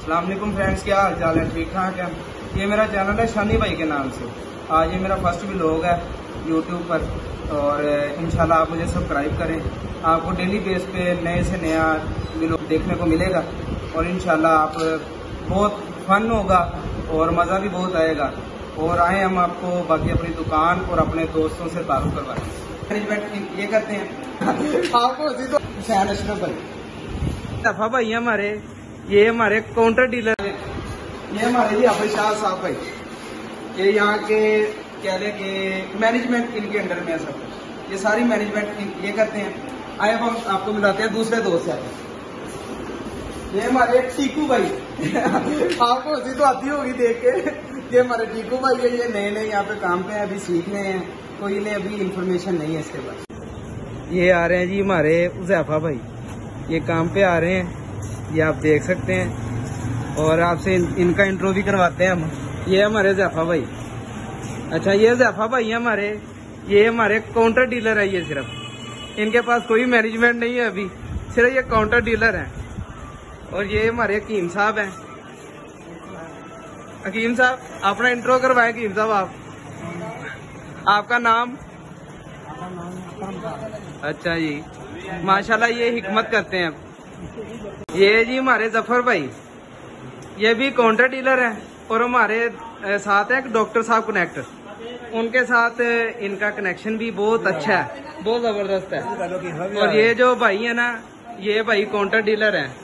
अस्सलाम वालेकुम फ्रेंड्स, क्या हाल चाल है? ठीक ठाक है। ये मेरा चैनल है शानी भाई के नाम से। आज ये मेरा फर्स्ट व्लॉग है यूट्यूब पर और इंशाल्लाह आप मुझे सब्सक्राइब करें। आपको डेली बेस पे नए से नया व्लॉग देखने को मिलेगा और इंशाल्लाह आप बहुत फन होगा और मज़ा भी बहुत आएगा। और आए हम आपको बाकी अपनी दुकान और अपने दोस्तों से तारुफ करवाएं। मैनेजमेंट ये करते हैं आपको दफा भाई हमारे, ये हमारे काउंटर डीलर है। ये हमारे जी हाफिज शाह साहब भाई, ये यहाँ के कह लें कि मैनेजमेंट इनके अंडर में है सब कुछ। ये सारी मैनेजमेंट ये करते हैं। आए अब हम आपको मिलाते हैं दूसरे दोस्त से। ये हमारे टीकू भाई आपको हंसी तो आती होगी देख के। ये हमारे टीकू भाई है, ये नए नए यहाँ पे काम पे हैं, अभी सीख रहे हैं, कोई इन्हें अभी इंफॉर्मेशन नहीं है इसके बाद। ये आ रहे हैं जी हमारे उज़ैफा भाई, ये काम पे आ रहे हैं, ये आप देख सकते हैं और आपसे इनका इंट्रो भी करवाते हैं हम। ये हमारे उज़ैफा भाई। अच्छा, ये उज़ैफा भाई हमारे, ये हमारे काउंटर डीलर है। ये सिर्फ इनके पास कोई मैनेजमेंट नहीं है अभी, सिर्फ ये काउंटर डीलर है। और ये हमारे हकीम साहब हैं। हकीम साहब अपना इंट्रो करवाएं। हकीम साहब आपका नाम? अच्छा जी, माशाल्लाह ये हिकमत करते हैं। ये जी हमारे जफर भाई, ये भी काउंटर डीलर हैं और हमारे साथ है डॉक्टर साहब कनेक्ट, उनके साथ इनका कनेक्शन भी बहुत अच्छा है, बहुत जबरदस्त है। और ये जो भाई है ना, ये भाई काउंटर डीलर हैं।